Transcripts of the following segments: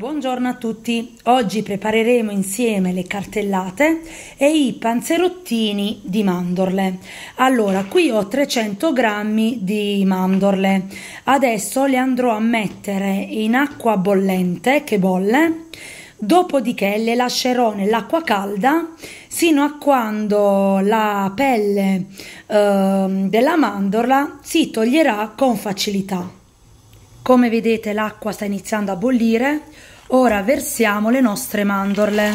Buongiorno a tutti, oggi prepareremo insieme le cartellate e i panzerottini di mandorle. Allora, qui ho 300 grammi di mandorle, adesso le andrò a mettere in acqua bollente che bolle, dopodiché le lascerò nell'acqua calda sino a quando la pelle della mandorla si toglierà con facilità. Come vedete l'acqua sta iniziando a bollire, ora versiamo le nostre mandorle.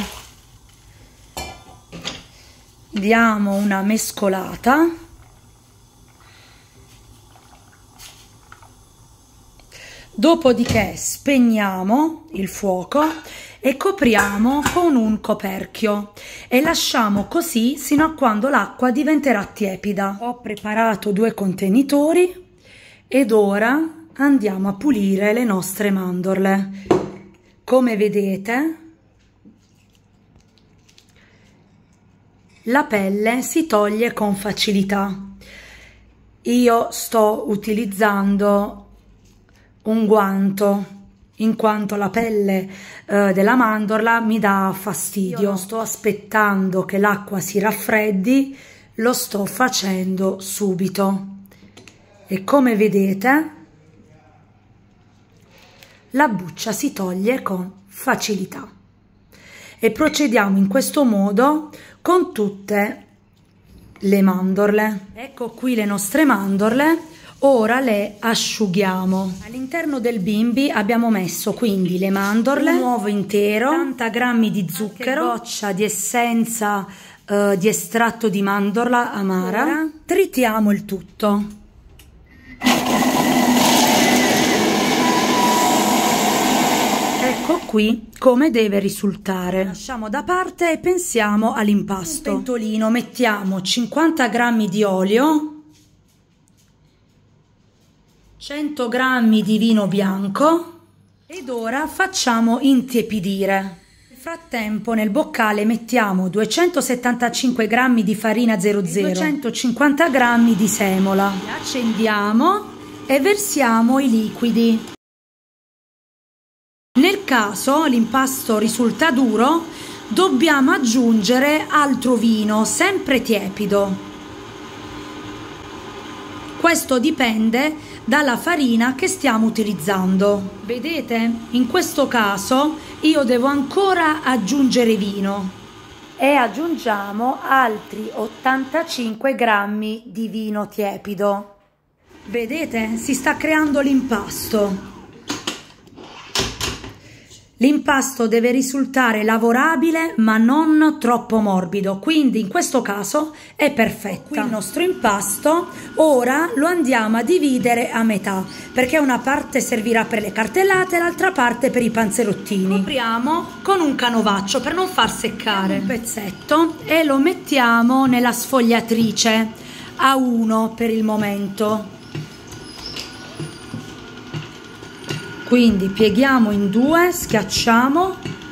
Diamo una mescolata. Dopodiché spegniamo il fuoco e copriamo con un coperchio e lasciamo così sino a quando l'acqua diventerà tiepida. Ho preparato 2 contenitori ed ora andiamo a pulire le nostre mandorle. Come vedete, la pelle si toglie con facilità. Io sto utilizzando un guanto in quanto la pelle della mandorla mi dà fastidio. Io non sto aspettando che l'acqua si raffreddi, lo sto facendo subito e come vedete la buccia si toglie con facilità e procediamo in questo modo con tutte le mandorle. Ecco qui le nostre mandorle. Ora le asciughiamo. All'interno del bimbi abbiamo messo quindi le mandorle, un uovo intero, 80 grammi di zucchero, una goccia di essenza di estratto di mandorla amara. Ora tritiamo il tutto. Ecco qui come deve risultare. Lasciamo da parte e pensiamo all'impasto. In un pentolino mettiamo 50 grammi di olio, 100 grammi di vino bianco ed ora facciamo intiepidire. Nel frattempo nel boccale mettiamo 275 grammi di farina 00 e 250 grammi di semola. Accendiamo e versiamo i liquidi. Nel caso l'impasto risulta duro, dobbiamo aggiungere altro vino, sempre tiepido. Questo dipende dalla farina che stiamo utilizzando. Vedete? In questo caso io devo ancora aggiungere vino e aggiungiamo altri 85 grammi di vino tiepido. Vedete? Si sta creando l'impasto. L'impasto deve risultare lavorabile ma non troppo morbido, quindi in questo caso è perfetto. Qui il nostro impasto, ora lo andiamo a dividere a metà, perché una parte servirà per le cartellate e l'altra parte per i panzerottini. Copriamo con un canovaccio per non far seccare un pezzetto e lo mettiamo nella sfogliatrice a 1 per il momento. Quindi pieghiamo in 2, schiacciamo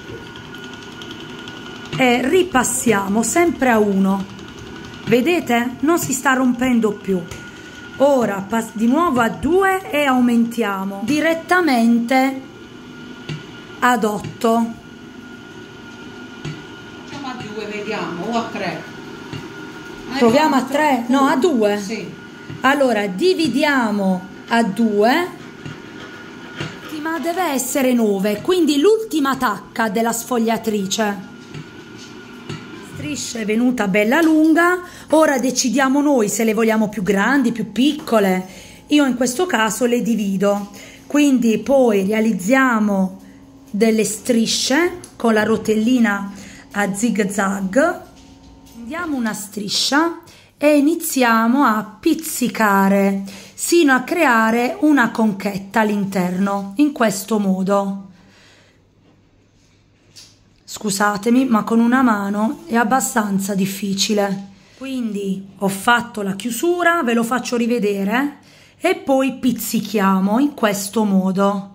e ripassiamo sempre a 1. Vedete? Non si sta rompendo più. Ora di nuovo a 2 e aumentiamo direttamente ad 8. Facciamo a 2, vediamo, o a 3. Proviamo a 3? No, a 2. Sì. Allora dividiamo a 2. Ma deve essere 9, quindi l'ultima tacca della sfogliatrice. Striscia è venuta bella lunga, ora decidiamo noi se le vogliamo più grandi, più piccole. Io in questo caso le divido, quindi poi realizziamo delle strisce con la rotellina a zig zag. Prendiamo una striscia e iniziamo a pizzicare sino a creare una conchetta all'interno, in questo modo. Scusatemi, ma con una mano è abbastanza difficile. Quindi ho fatto la chiusura, ve lo faccio rivedere e poi pizzichiamo in questo modo.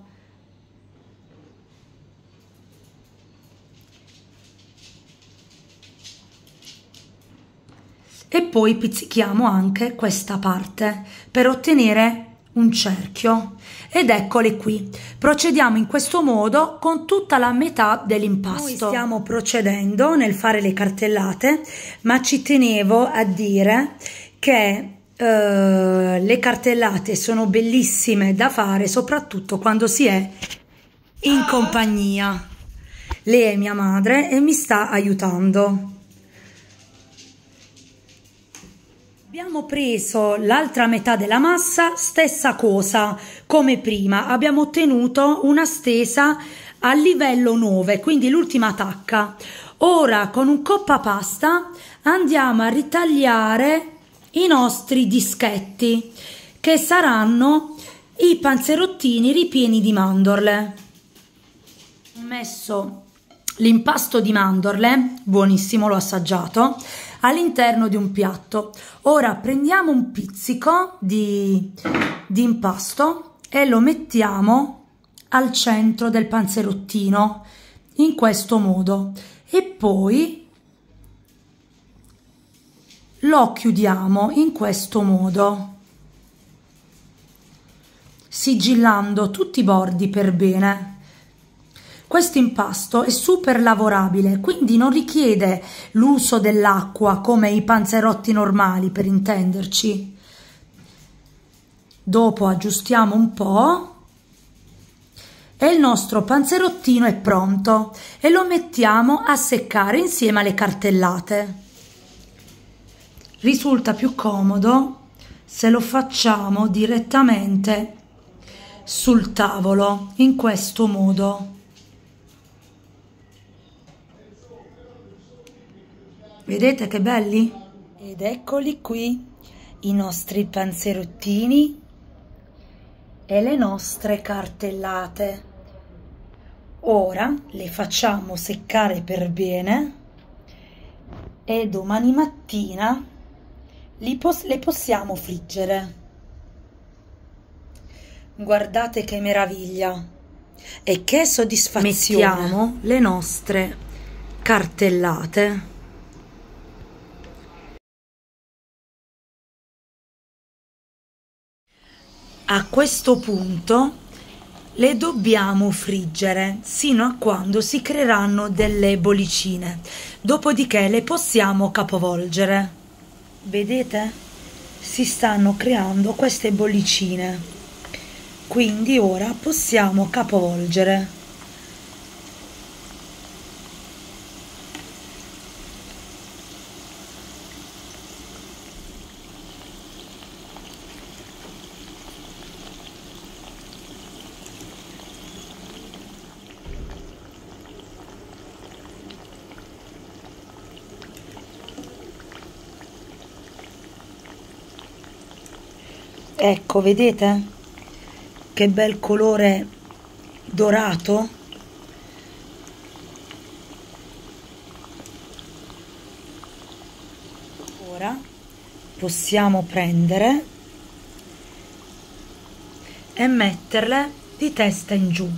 E poi pizzichiamo anche questa parte per ottenere un cerchio ed eccole qui. Procediamo in questo modo con tutta la metà dell'impasto. Noi stiamo procedendo nel fare le cartellate, ma ci tenevo a dire che le cartellate sono bellissime da fare soprattutto quando si è in compagnia. Lei è mia madre e mi sta aiutando. Abbiamo preso l'altra metà della massa, stessa cosa come prima, abbiamo ottenuto una stesa a livello 9, quindi l'ultima tacca. Ora con un coppapasta andiamo a ritagliare i nostri dischetti, che saranno i panzerottini ripieni di mandorle. Ho messo l'impasto di mandorle, buonissimo, l'ho assaggiato, all'interno di un piatto. Ora prendiamo un pizzico di impasto e lo mettiamo al centro del panzerottino, in questo modo, e poi lo chiudiamo in questo modo, sigillando tutti i bordi per bene. Questo impasto è super lavorabile, quindi non richiede l'uso dell'acqua come i panzerotti normali, per intenderci. Dopo aggiustiamo un po' e il nostro panzerottino è pronto e lo mettiamo a seccare insieme alle cartellate. Risulta più comodo se lo facciamo direttamente sul tavolo, in questo modo. Vedete che belli? Ed eccoli qui i nostri panzerottini e le nostre cartellate. Ora le facciamo seccare per bene e domani mattina le possiamo friggere. Guardate che meraviglia e che soddisfazione. Mettiamo le nostre cartellate. A questo punto le dobbiamo friggere sino a quando si creeranno delle bollicine, dopodiché le possiamo capovolgere. Vedete? Si stanno creando queste bollicine, quindi ora possiamo capovolgere. Ecco, vedete che bel colore dorato? Ora possiamo prendere e metterle di testa in giù.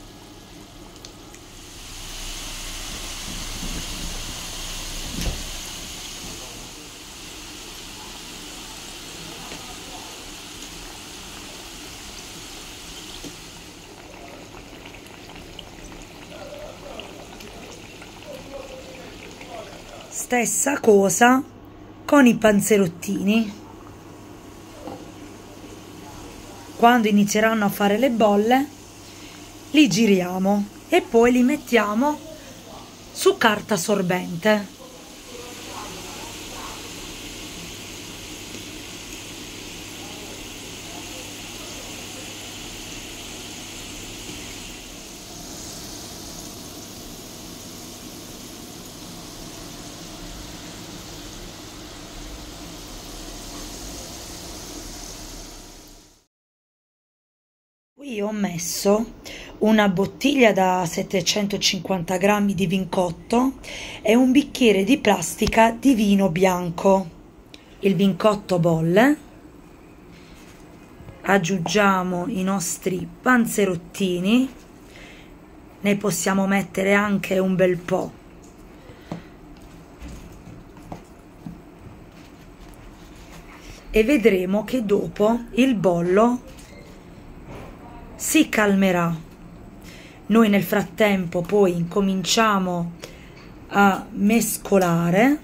Stessa cosa con i panzerottini. Quando inizieranno a fare le bolle, li giriamo e poi li mettiamo su carta sorbente. Qui ho messo una bottiglia da 750 grammi di vincotto e un bicchiere di plastica di vino bianco. Il vincotto bolle, aggiungiamo i nostri panzerottini, ne possiamo mettere anche un bel po'. E vedremo che dopo il bollo si calmerà. Noi nel frattempo poi incominciamo a mescolare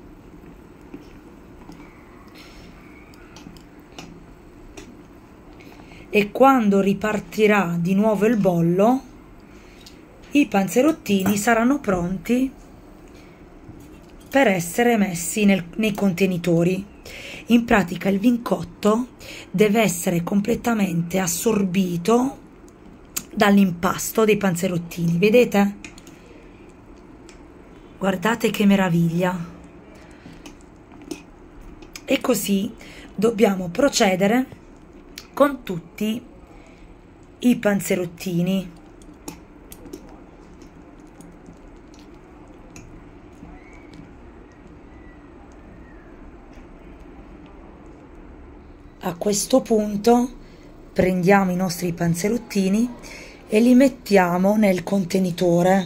e quando ripartirà di nuovo il bollo i panzerottini saranno pronti per essere messi nei contenitori. In pratica il vin cotto deve essere completamente assorbito dall'impasto dei panzerottini, vedete? Guardate che meraviglia! E così dobbiamo procedere con tutti i panzerottini. A questo punto prendiamo i nostri panzerottini e li mettiamo nel contenitore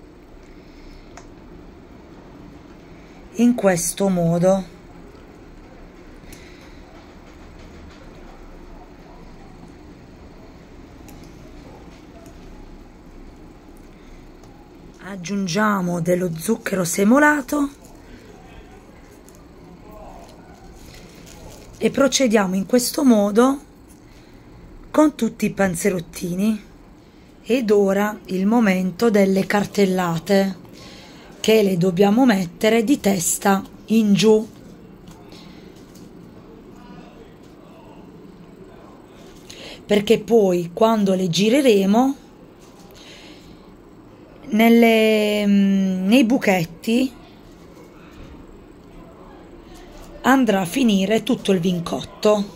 in questo modo. Aggiungiamo dello zucchero semolato e procediamo in questo modo con tutti i panzerottini. Ed ora il momento delle cartellate, che le dobbiamo mettere di testa in giù. Perché poi quando le gireremo nei buchetti andrà a finire tutto il vin cotto.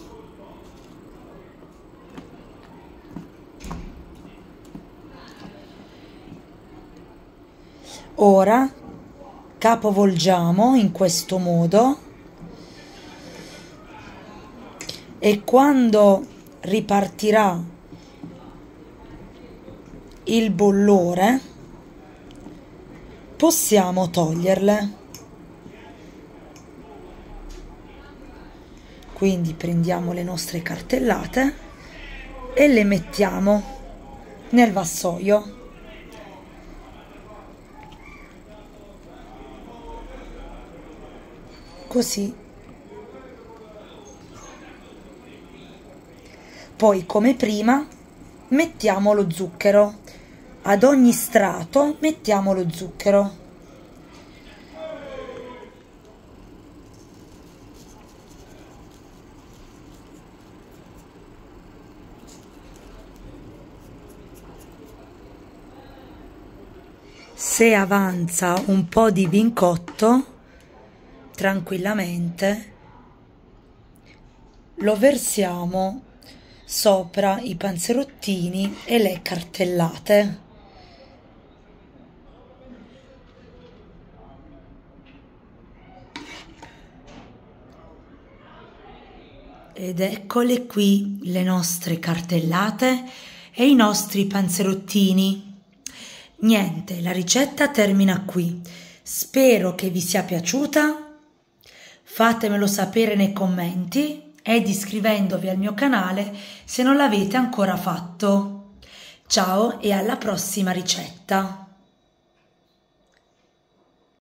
Ora capovolgiamo in questo modo e quando ripartirà il bollore possiamo toglierle. Quindi prendiamo le nostre cartellate e le mettiamo nel vassoio. Così. Poi, come prima, mettiamo lo zucchero. Ad ogni strato mettiamo lo zucchero. Se avanza un po' di vin cotto, tranquillamente lo versiamo sopra i panzerottini e le cartellate. Ed eccole qui le nostre cartellate e i nostri panzerottini. Niente, la ricetta termina qui. Spero che vi sia piaciuta. Fatemelo sapere nei commenti ed iscrivendovi al mio canale se non l'avete ancora fatto. Ciao e alla prossima ricetta!